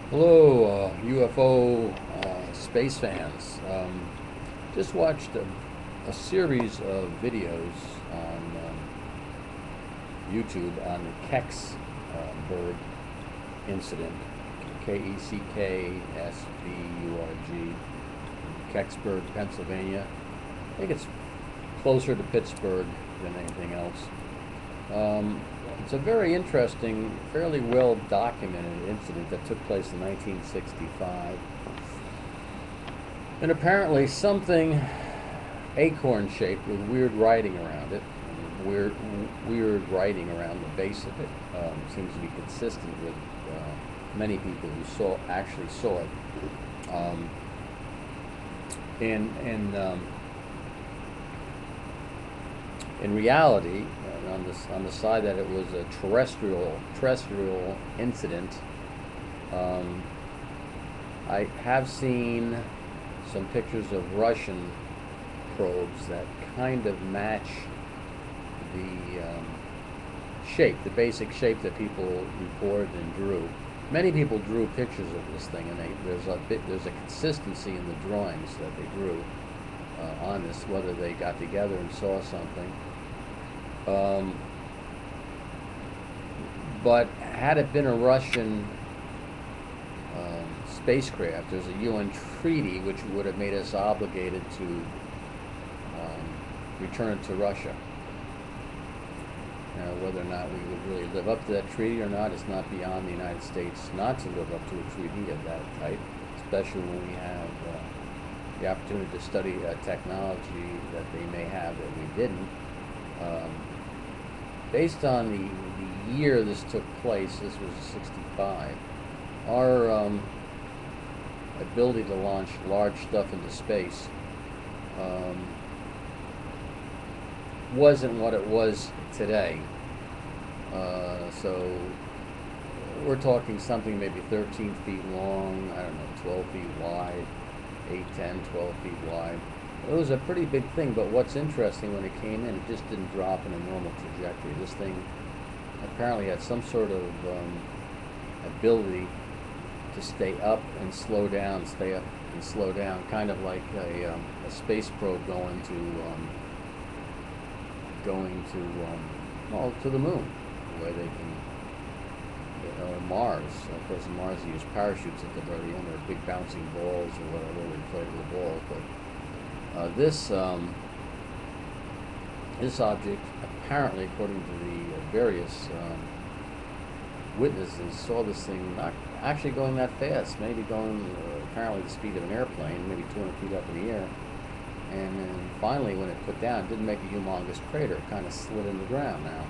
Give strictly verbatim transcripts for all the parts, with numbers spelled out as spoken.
Hello, uh, U F O uh, space fans. Um, just watched a, a series of videos on um, YouTube on the Kex uh, bird incident, K E C K S B U R G, Kecksburg, Pennsylvania. I think it's closer to Pittsburgh than anything else. Um, it's a very interesting, fairly well documented incident that took place in nineteen sixty-five. And apparently something acorn shaped with weird writing around it, weird, weird writing around the base of it, um, seems to be consistent with uh, many people who saw actually saw it. Um, and and um, in reality, uh, on this on the side that it was a terrestrial terrestrial incident, um, I have seen some pictures of Russian probes that kind of match the um, shape, the basic shape that people reported and drew. Many people drew pictures of this thing, and they, there's a bit, there's a consistency in the drawings that they drew uh, on this, whether they got together and saw something. Um, but had it been a Russian um, spacecraft, there's a U N treaty which would have made us obligated to um, return it to Russia. Now, whether or not we would really live up to that treaty or not is not beyond the United States not to live up to a treaty of that type, especially when we have uh, the opportunity to study uh, technology that they may have that we didn't. Um, based on the, the year this took place, this was sixty-five, our um, ability to launch large stuff into space um, wasn't what it was today. Uh, so we're talking something maybe thirteen feet long, I don't know, twelve feet wide, eight, ten, twelve feet wide. It was a pretty big thing, but what's interesting, when it came in, it just didn't drop in a normal trajectory. This thing apparently had some sort of um, ability to stay up and slow down, stay up and slow down, kind of like a, um, a space probe going to um, going to um, well, to the moon, where they can, or Mars. Of course, in Mars they use parachutes at the very end, or big bouncing balls or whatever, inflatable balls. But uh, this um, this object, apparently, according to the uh, various um, witnesses, saw this thing not actually going that fast, maybe going uh, apparently the speed of an airplane, maybe two hundred feet up in the air. And then finally, when it put down, it didn't make a humongous crater. It kind of slid in the ground. Now,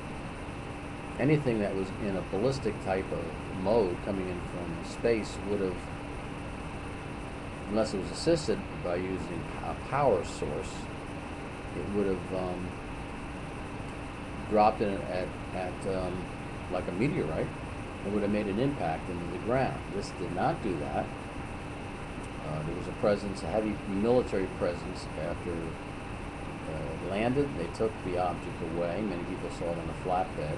anything that was in a ballistic type of mode coming in from space would have, unless it was assisted by using a power source, it would have um, dropped in at, at um, like a meteorite. It would have made an impact into the ground. This did not do that. Uh, there was a presence, a heavy military presence after uh, it landed. They took the object away. Many people saw it on a flatbed.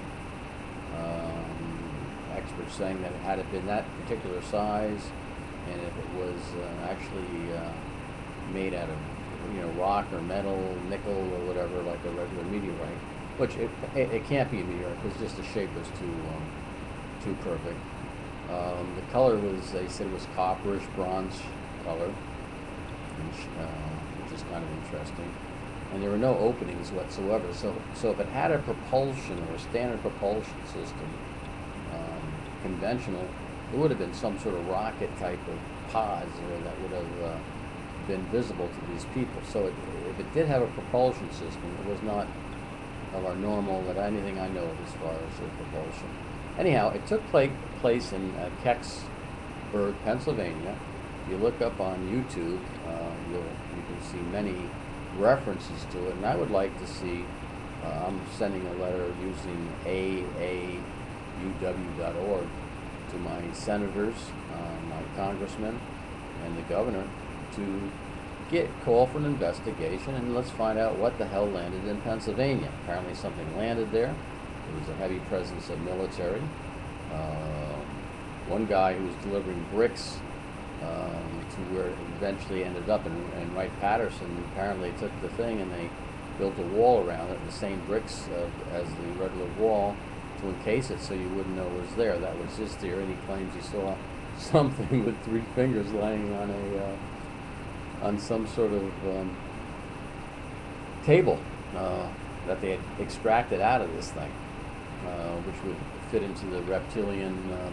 Um, experts saying that had it been that particular size, and if it was uh, actually uh, made out of, you know, rock or metal, nickel or whatever, like a regular meteorite, which it, it, it can't be a meteorite because just the shape was too um, too perfect. Um, the color was, they said, it was copperish bronze color, which, uh, which is kind of interesting. And there were no openings whatsoever. So, so if it had a propulsion or a standard propulsion system, um, conventional, it would have been some sort of rocket type of pods there that would have uh, been visible to these people. So it, if it did have a propulsion system, it was not of our normal, that anything I know of as far as the propulsion. Anyhow, it took pla place in uh, Kecksburg, Pennsylvania. If you look up on YouTube, uh, you'll, you can see many references to it, and I would like to see, uh, I'm sending a letter using A A U W dot org to my senators, uh, my congressmen, and the governor to get call for an investigation, and let's find out what the hell landed in Pennsylvania. Apparently something landed there. There was a heavy presence of military. Um, one guy who was delivering bricks um, to where it eventually ended up, and, and Wright-Patterson apparently took the thing and they built a wall around it, the same bricks uh, as the regular wall, to encase it so you wouldn't know it was there. That was his theory, and he claims he saw something with three fingers lying on a uh, on some sort of um, table uh, that they had extracted out of this thing, uh, which would fit into the reptilian um,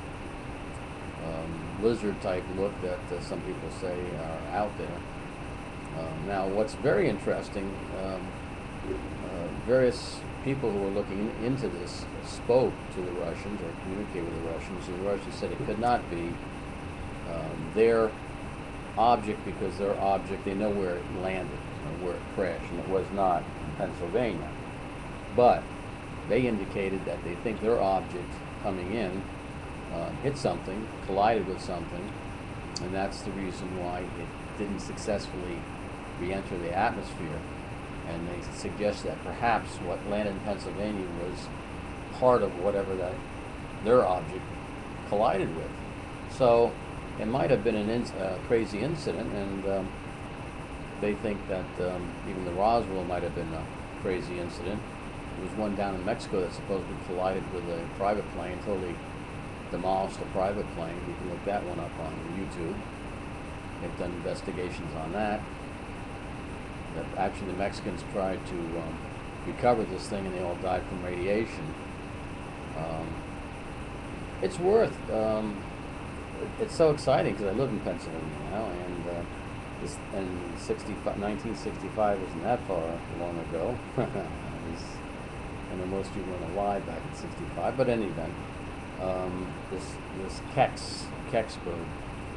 um, lizard type look that uh, some people say are out there. Um, now, what's very interesting, um, uh, various people who were looking in, into this spoke to the Russians or communicated with the Russians, and the Russians said it could not be um, their object, because their object, they know where it landed, or where it crashed, and it was not in Pennsylvania. But they indicated that they think their object coming in uh, hit something, collided with something, and that's the reason why it didn't successfully re-enter the atmosphere. And they suggest that perhaps what landed in Pennsylvania was part of whatever that their object collided with. So it might have been a in, uh, crazy incident, and um, they think that um, even the Roswell might have been a crazy incident. There was one down in Mexico that supposedly collided with a private plane, totally demolished a private plane. You can look that one up on YouTube. They've done investigations on that. That actually the Mexicans tried to um, recover this thing, and they all died from radiation. Um, it's worth, um, it, it's so exciting because I live in Pennsylvania now, and uh, this, and nineteen sixty-five isn't that far long ago. was, I know most of you weren't alive back in sixty-five, but in any event, um, this, this Kex, Kex bird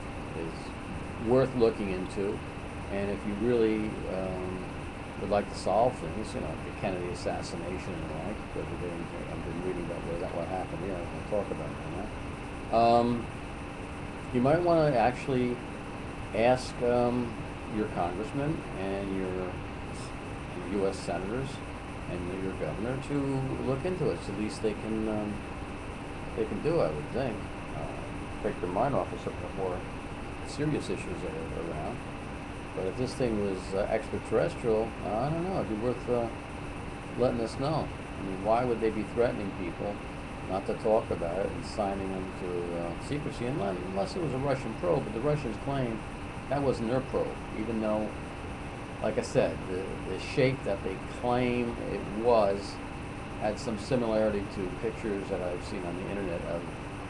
is worth looking into. And if you really um, would like to solve things, you know, the Kennedy assassination and the like, because I've been, I've been reading about what, that, what happened here, I'll talk about that. Um, you might want to actually ask um, your congressman and your U S senators and your governor to look into it. So at least they can um, they can do, I would think, uh, take their mind off of some of the more serious issues that are around. But if this thing was uh, extraterrestrial, uh, I don't know, it'd be worth uh, letting us know. I mean, why would they be threatening people not to talk about it and signing them to uh, secrecy, unless, unless it was a Russian probe? But the Russians claim that wasn't their probe, even though, like I said, the, the shape that they claim it was had some similarity to pictures that I've seen on the internet of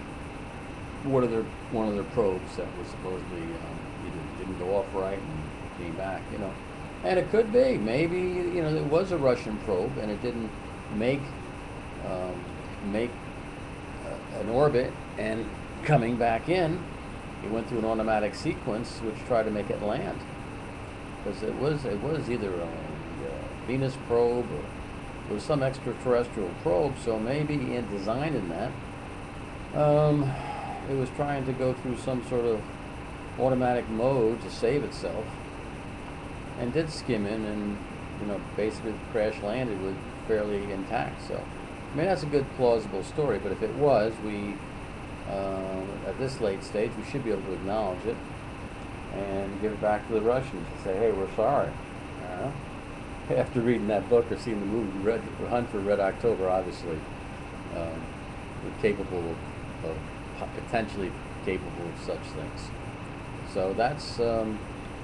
one of their, one of their probes that was supposedly um, either didn't go off right and came back, you know. And it could be, maybe, you know, it was a Russian probe and it didn't make um, make uh, an orbit, and coming back in, it went through an automatic sequence which tried to make it land. Because it was, it was either a, a Venus probe or it was some extraterrestrial probe, so maybe in designing that, um, it was trying to go through some sort of automatic mode to save itself, and did skim in, and you know, basically crash landed with fairly intact. So I mean, that's a good plausible story. But if it was, we uh, at this late stage, we should be able to acknowledge it and give it back to the Russians and say, hey, we're sorry. Uh, after reading that book or seeing the movie Red Hunt for Red October, obviously um, we're capable of, of potentially capable of such things. So that's um,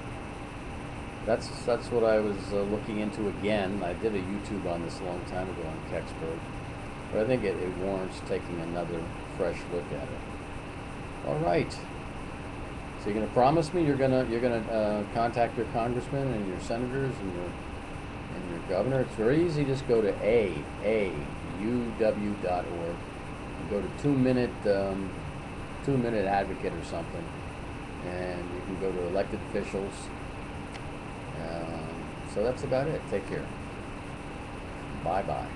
that's that's what I was uh, looking into again. I did a YouTube on this a long time ago on Kecksburg, but I think it, it warrants taking another fresh look at it. All right. So you're going to promise me you're going to you're going to uh, contact your congressman and your senators and your and your governor. It's very easy. Just go to a a u w dot org and go to two minute um, two minute advocate or something. And you can go to elected officials. Um, so that's about it. Take care. Bye-bye.